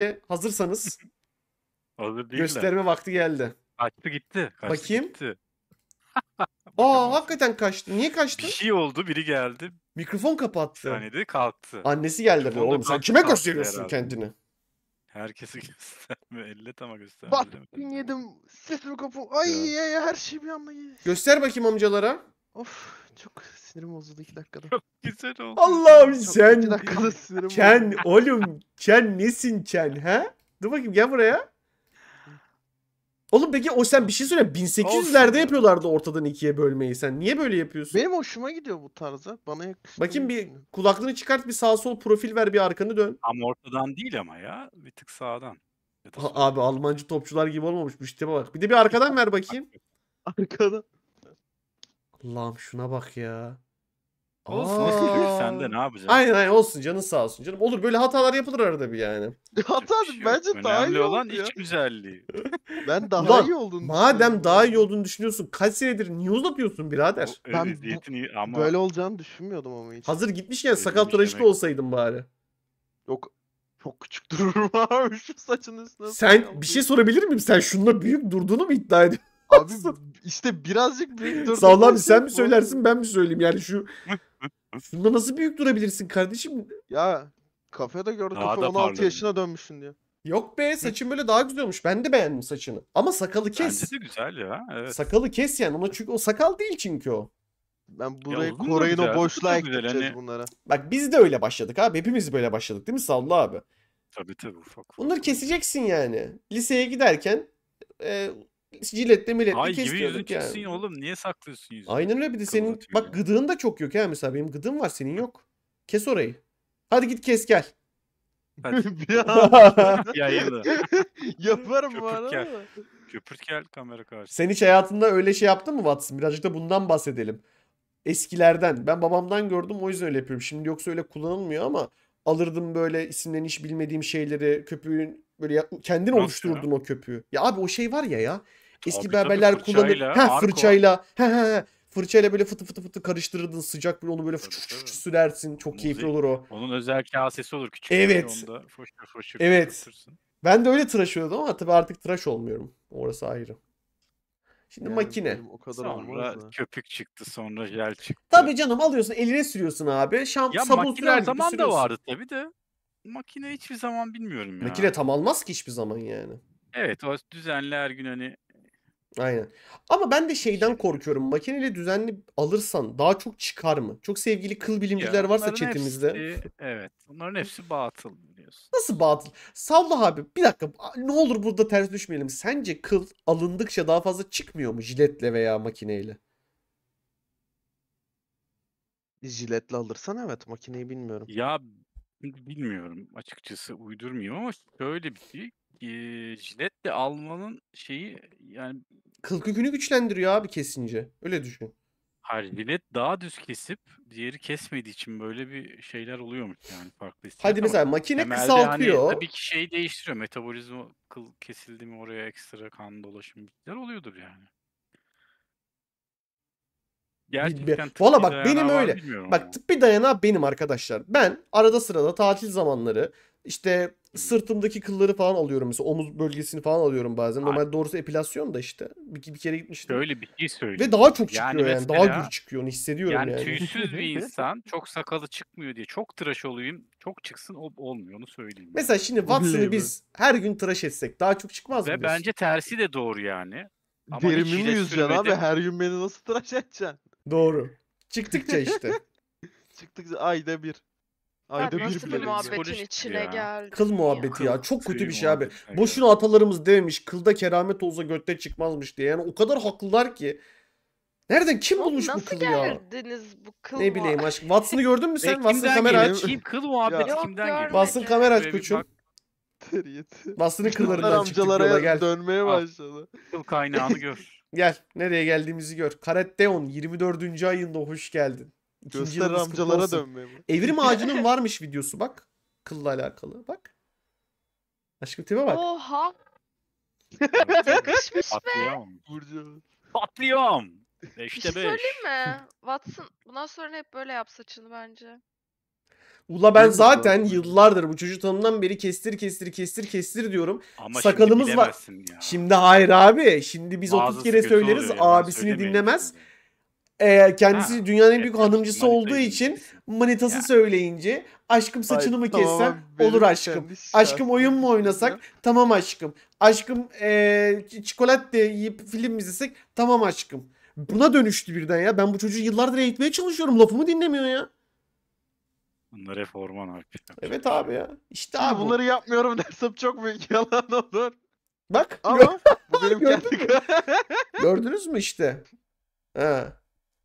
Hazırsanız Hazır değiller. gösterme vakti geldi. Kaçtı gitti. Kaçtı Bakayım. gitti. Hakikaten kaçtı. Niye kaçtı? Bir şey oldu, biri geldi. Mikrofon Bir kapattı. saniyede kalktı. Annesi geldi. Mikrofon da Oğlum sen kalktı, kime kalktı gösteriyorsun herhalde. kendini? Herkesi gösterme. Elle ama gösterme. Bak ellemeden. yedim. Sesimi kapı. Ay her şey bir anda yedim. Göster bakayım amcalara. Of çok sinirim bozuldu 2 dakikada. Çok güzel oldu. Allah'ım Çok 2 sen. dakikada sinirim Ken bozuldu. oğlum. Ken nesin Ken ha? Dur bakayım gel buraya. Oğlum peki o sen bir şey söyle. 1800'lerde Olsun. yapıyorlardı ortadan ikiye bölmeyi. Sen niye böyle yapıyorsun? Benim hoşuma gidiyor bu tarzı. Bana yakıştı. Bakayım bir kulaklığını çıkart, bir sağ sol profil ver, bir arkanı dön. Ama ortadan değil ama ya. Bir tık sağdan. Ya da soldan. Abi Almancı topçular gibi olmamış bu işte bak. Bir de bir arkadan ver bakayım. Arkada. Allah'ım şuna bak ya. Olsun. Aa. Sen de ne yapacaksın? Aynen olsun, canın sağ olsun canım. Olur, böyle hatalar yapılır arada bir yani. Hata Bir şey yok. bence daha iyi Önemli olan oldu ya. iç güzelliği. Ben daha Ulan, iyi olduğunu Madem düşünüyorum daha ya. iyi olduğunu düşünüyorsun, kaç senedir niye uzatıyorsun birader? Ben Eziyetin iyi ama Böyle olacağını düşünmüyordum ama hiç. Hazır gitmişken Edilmiş sakal tıraşlı emek. olsaydın bari. Yok. Çok küçük dururum abi şu saçın üstüne. Sen bir şey sorabilir miyim? Sen şununla büyük durduğunu mu iddia ediyorsun? Abi işte birazcık büyük durdum. Sağ ol abi, sen mi söylersin ben mi söyleyeyim? Yani şunda nasıl büyük durabilirsin kardeşim? Ya kafede gördüm, Daha kafe da 16 parladın. yaşına dönmüşsün diyor. Yok be, saçın böyle daha güzel olmuş. Ben de beğendim saçını. Ama sakalı kes. bence de güzel ya. Evet. Sakalı kes yani. Ona çünkü o sakal değil çünkü o. Ben burayı uzun da Koray'ın güzel, o uzun boşluğa da güzel, ekleteceğiz hani- bunlara. Bak biz de öyle başladık abi. Hepimiz böyle başladık değil mi Sallı abi? Tabii ufak. Bunları keseceksin yani. Liseye giderken jiletle milletle Ay gibi yüzün kesiyorduk çıksın yani. oğlum. Niye saklıyorsun yüzünü? Aynen öyle, bir de senin Kıvırtıyor bak ya. gıdığın da çok yok ya, mesela benim gıdığım var, senin yok. Kes orayı. Hadi git kes gel. Hadi. Bir an Yayını. yaparım bu Köpük arada gel. da. Köpürt gel kamera karşısına. Sen hiç hayatında öyle şey yaptın mı Watson? Birazcık da bundan bahsedelim. Eskilerden. Ben babamdan gördüm, o yüzden öyle yapıyorum. Şimdi yoksa öyle kullanılmıyor ama alırdım böyle isimlerini hiç bilmediğim şeyleri, köpüğün böyle kendin Nasıl oluştururdun o köpüğü. Ya abi o şey var ya. Eski Tabii, berberler kullanır. fırçayla, Ha arko. fırçayla. He. Fırçayla böyle fıtı fıtı karıştırırdın, sıcak böyle onu böyle Tabii, tabii. sürersin. Çok keyifli olur o. Onun özel kasesi olur küçük. Evet. Onda foşur Evet. köpürtürsün. Ben de öyle tıraş oluyordum ama tabii artık tıraş olmuyorum. Orası ayrı. Şimdi Yani makine. benim o kadar Sonra olmaz da. köpük çıktı, sonra jel çıktı. Tabii canım, alıyorsun eline sürüyorsun abi. Ya Sabun makine sürer o gibi zaman da sürüyorsun. vardı tabii de. Makine hiçbir zaman bilmiyorum ya. Makine tam almaz ki hiçbir zaman yani. Evet, o düzenli her gün hani Aynen. Ama ben de şeyden Şey- korkuyorum. Makineyle düzenli alırsan daha çok çıkar mı? Çok sevgili kıl bilimciler ya varsa onların chatimizde. evet. Onların hepsi batıl biliyorsun. Nasıl batıl? Salla abi. Bir dakika. Ne olur burada ters düşmeyelim. Sence kıl alındıkça daha fazla çıkmıyor mu jiletle veya makineyle? Jiletle alırsan evet, makineyi bilmiyorum. Ya bilmiyorum açıkçası, uydurmayayım ama şöyle bir şey. Jiletle almanın şeyi yani Kıl kökünü güçlendiriyor abi kesince. Öyle düşün. jilet daha düz kesip diğeri kesmediği için böyle bir şeyler oluyormuş yani, farklı hissiyat Hadi ama mesela makine temelde kısaltıyor. tabii ki şey değiştiriyor. Metabolizma, kıl kesildi mi oraya ekstra kan dolaşımı bir şeyler oluyordur yani. Gerçekten Valla tıbbi bak benim dayanağı var mı öyle. bilmiyorum ama. Bak tıbbi dayanağı benim arkadaşlar. Ben arada sırada tatil zamanları işte sırtımdaki kılları falan alıyorum. Mesela omuz bölgesini falan alıyorum bazen. Ay. Normalde doğrusu epilasyon da işte. Bir kere gitmiştim. Şöyle bir şey söyleyeyim. Ve daha çok Yani çıkıyor yani. Daha mesela- gür çıkıyor. Onu hissediyorum Yani yani. tüysüz bir insan çok sakalı çıkmıyor diye çok tıraş olayım, çok çıksın olmuyor, onu söyleyeyim. yani. Mesela şimdi Watson'ı Oley be. biz her gün tıraş etsek daha çok çıkmaz mı Ve diyorsun? bence tersi de doğru yani. Ama hiç Derimi mi jilet yüzeceksin abi? sürmedim. Her gün beni nasıl tıraş edeceksin? Doğru. Çıktıkça işte. Çıktık ayda bir. Ayda Ben bir nasıl bile bir değil. muhabbetin Psikolojik içine ya. geldim Kıl muhabbeti ya. Kıl, Çok kötü tüy bir şey abi. muhabbetine Boşuna atalarımız demiş kılda keramet olsa götte çıkmazmış diye. Yani o kadar haklılar ki. Nereden kim Oğlum bulmuş bu nasıl kılı ya? geldiniz bu kıl Ne bileyim aşk. Watson'ı gördün mü sen? Watson Kimden kamera geliyor? aç. Kim kıl muhabbeti Ya. kimden Yok, geliyor? Watson kamera aç Şöyle bir koçum. bak, Teriyeti. Watson'ın Kıllar kıllarından çıktık yola amcalara gel. dönmeye Al. başladı. kıl kaynağını gör. Gel. Nereye geldiğimizi gör. Karatteon 24. ayında hoş geldin. İkinci Göster yılınız kutlu amcalara olsun. dönmeye mi? Evrim ağacının varmış videosu bak. Kılla alakalı. Bak. Aşkım tipe bak. Oha. Evet, Yakışmış be. Patlıyorum. Burcu. Patlıyorum. Bir şey 5'te 5. söyleyeyim mi? Watson bundan sonra hep böyle yap saçını bence. Ula ben Benim de zaten kulağım. yıllardır bu çocuğu tanımdan beri kestir diyorum. Ama Sakalımız şimdi var. bilemezsin ya. Şimdi hayır abi. Şimdi biz 30 Bazısı kere kötü söyleriz. oluyor, yalan Abisini söylemeyelim dinlemez. şimdi. Kendisi Ha, dünyanın en büyük evet, hanımcısı manitayı olduğu için dinleyeceksin. manitası Ya. söyleyince aşkım saçını mı Tamam kessem? abi, benim Olur aşkım. kendi Aşkım şahsi oyun mu fikrim oynasak? ya. Tamam aşkım. Aşkım çikolata yiyip film izlesek? Tamam aşkım. Buna dönüştü birden ya. Ben bu çocuğu yıllardır eğitmeye çalışıyorum. Lafımı dinlemiyor ya. Bunlar hep orman abi. Evet abi ya. İşte Şimdi abi bu. bunları yapmıyorum dersem çok büyük yalan olur. Bak Ama bu benim Gördün kendi gördünüz mü işte? Ha.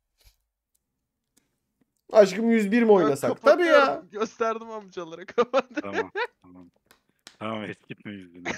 Aşkım 101 mi oynasak? Tabii ya. Kapatıyorum. Gösterdim amcalara, kapat. Tamam. Tamam eskitme yüzünü.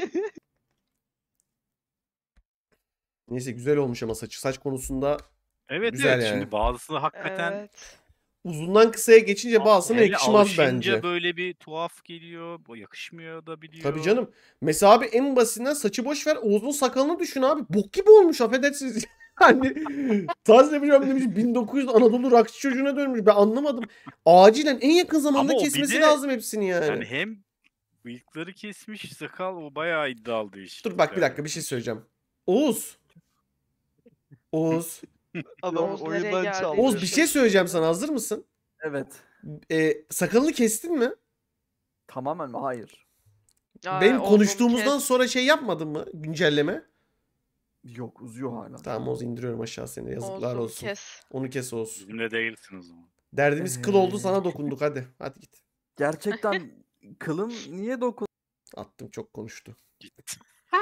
Neyse güzel olmuş ama saç konusunda Evet Güzel evet yani. şimdi bazısı hakikaten Evet. uzundan kısaya geçince bazısına hele yakışmaz alışınca bence. böyle bir tuhaf geliyor. Bu yakışmıyor da biliyor. Tabii canım. Mesela abi en basitinden saçı boş ver. Oğuz'un sakalını düşün abi. Bok gibi olmuş affedersiniz. Hani Taz yapacağım demiş 1900 Anadolu rockçı çocuğuna dönmüş. Ben anlamadım. Acilen en yakın zamanda Ama o bir kesmesi de- lazım hepsini yani. Yani hem bıyıkları kesmiş sakal o bayağı iddialı değişiklik. Dur bak bir dakika bir şey söyleyeceğim. Oğuz. Oğuz. Adam Oğuz nereye oyundan geldi? çaldı. Oğuz bir şey söyleyeceğim sana, hazır mısın? Evet. Sakalını kestin mi? Tamamen mi? Hayır. Aa, Benim Oğuz'un konuştuğumuzdan kes. sonra şey yapmadın mı? Güncelleme. Yok, uzuyor hala. Tamam Oğuz, indiriyorum aşağı seni. Yazıklar Oğuz'un olsun. kes. Onu kes Oğuz. Bizimle değilsin o zaman. Derdimiz kıl oldu, sana dokunduk hadi. Hadi git. Gerçekten kılım niye dokun? Attım, çok konuştu. Git.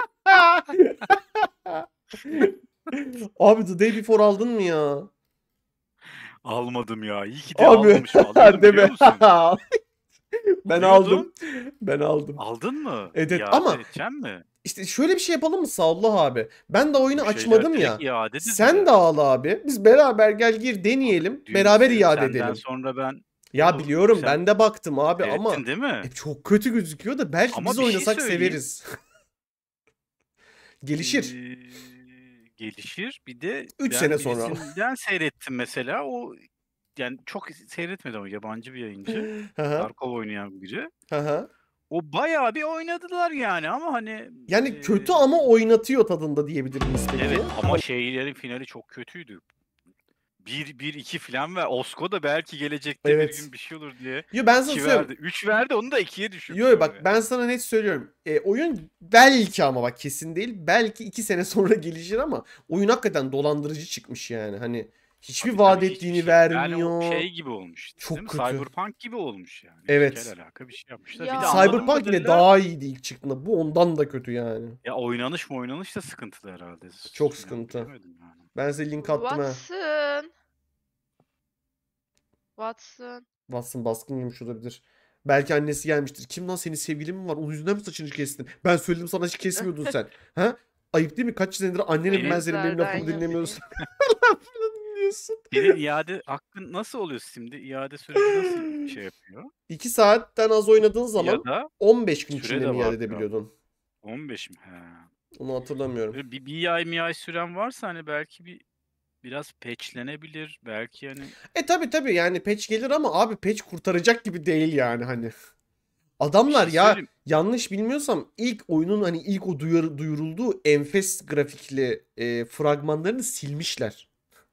Abi The Day Before aldın mı ya? Almadım ya. İyi ki de Abi almamışım. Alırdım biliyor deme. musun? Ben Alıyordum. aldım. Ben aldım. Aldın mı? Evet, İade ama- edeceksin mi? İşte şöyle bir şey yapalım mı Sağollah abi? Ben de oyunu Bu şeyler açmadım ya. direkt iade Sen edilir. de al abi. Biz beraber gel gir deneyelim. Dün Beraber se- iade senden edelim. sonra ben Ya Olur, biliyorum sen ben de baktım abi ama seyrettin değil mi? çok kötü gözüküyor da belki Ama biz bir şey oynasak söyleyeyim. severiz. Gelişir. Gelişir. Bir de 3 ben sene sonra. birisinden seyrettim mesela. O yani çok seyretmedim ama yabancı bir yayıncı. Hı hı, Tarkov oynayan biri. hı hı. O bayağı bir oynadılar yani ama hani Yani kötü ama oynatıyor tadında diyebilir miyiz peki? evet ama şeylerin finali çok kötüydü. 1-2 falan ve Osko da belki gelecekte Evet. bir gün bir şey olur diye Yo ben sana 2 söyleyeyim. verdi. 3 verdi onu da 2'ye düşürdü. Yo bak ben sana net söylüyorum. Oyun belki ama bak kesin değil. Belki 2 sene sonra gelişir ama oyun hakikaten dolandırıcı çıkmış yani. Hani hiçbir vaat ettiğini vermiyor. Yani o şey gibi olmuş. Çok Değil mi? kötü. Cyberpunk gibi olmuş yani. Evet. İlkel alaka bir şey yapmışlar. Ya. Bir de anladığım Cyberpunk yine kadarıyla- daha iyiydi ilk çıktığında. Bu ondan da kötü yani. Ya oynanış da sıkıntılı herhalde. Çok Yani sıkıntı. bilemedim yani. Ben size link attım ha. Watson baskın yemiş olabilir. Belki annesi gelmiştir. Kim lan, senin sevgilin mi var? Onun yüzünden mi saçını kestin? Ben söyledim sana, hiç kesmiyordun sen. Ha? Ayıp değil mi? Kaç senedir annenin Benim- ben senin benim lafımı Güzelden dinlemiyorsun. Lafını dinliyorsun. Senin iade hakkın nasıl oluyor şimdi? İade süreci nasıl şey yapıyor? 2 saatten az oynadığın zaman Ya da 15 gün süre içinde de mi var iade ya. edebiliyordun? 15 mi? He. Onu hatırlamıyorum. Böyle bir ay süren varsa hani belki biraz patchlenebilir. Belki hani Tabii yani patch gelir ama abi patch kurtaracak gibi değil yani hani. bir Adamlar şey ya söyleyeyim. yanlış bilmiyorsam ilk oyunun hani ilk o duyurulduğu enfes grafikli fragmanlarını silmişler.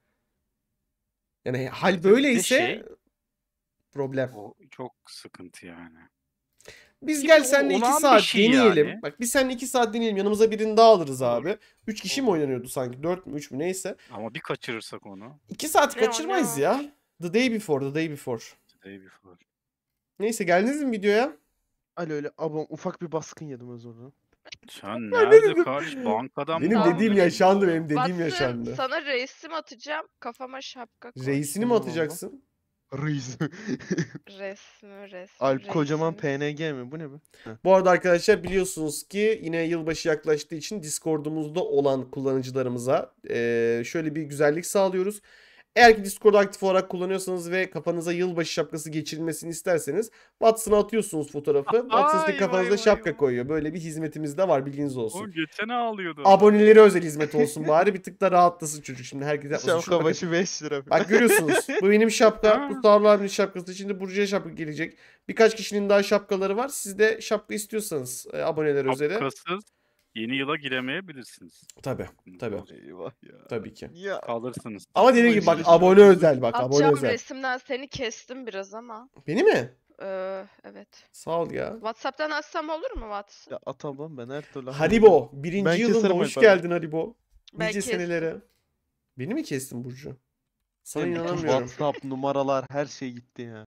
Yani hal Bir de böyleyse şey- problem. O çok sıkıntı yani. Biz Ki gel bu seninle 2 olağan bir saat şey deneyelim. yani. Bak biz seninle 2 saat deneyelim. Yanımıza birini daha alırız Olur. abi. 3 kişi mi Olur. oynanıyordu sanki? 4 mü 3 mü neyse. Ama bir kaçırırsak onu. 2 saat Ne kaçırmayız o? ya. The day before. Day before. Neyse geldiniz mi videoya? Ali öyle abam ufak bir baskın yedim özür Sen nerede dedim? kardeş? Bankadan Benim mı dediğim aldın? yaşandı, benim dediğim Watson, yaşandı. sana reisim atacağım. Kafama şapka koy. Reisini mi Tamam abla. atacaksın? Reis. Resmi. Alp kocaman reisimiz. PNG mi? Bu ne be? Bu arada arkadaşlar biliyorsunuz ki yine yılbaşı yaklaştığı için Discord'umuzda olan kullanıcılarımıza şöyle bir güzellik sağlıyoruz. Eğer ki Discord'u aktif olarak kullanıyorsanız ve kafanıza yılbaşı şapkası geçirilmesini isterseniz Watson'a atıyorsunuz fotoğrafı. Watson size Vay, kafanıza vay, şapka vay. koyuyor. Böyle bir hizmetimiz de var, bilginiz olsun. O geçen ağlıyordu. Abonelere özel hizmet olsun bari, bir tık da rahatlasın çocuk. Şimdi herkes yapmasın. Şuna Şapka bakın. başı 5 lira. Bak görüyorsunuz. Bu benim şapka. Ha. Bu Tarla abinin şapkası. Şimdi Burcu'ya şapka gelecek. Birkaç kişinin daha şapkaları var. Siz de şapka istiyorsanız aboneler özele. Şapkasız yeni yıla giremeyebilirsiniz. Tabii. Tabii. Eyvah ya. Tabii ki. Ya. Kalırsınız. Ama dediğim gibi bak Başını abone şöyle- özel bak. Abone Atacağım özel. resimden seni kestim biraz ama. Beni mi? Evet. Sağ ol ya. WhatsApp'tan atsam olur mu Watson? Ya at ablam ben her türlü Haribo. Birinci Ben yılında keserim hoş Alp abi. geldin Haribo. Ben Nice kestim. senelere. Beni mi kestin Burcu? Sana Bütün inanamıyorum. WhatsApp numaralar her şey gitti ya.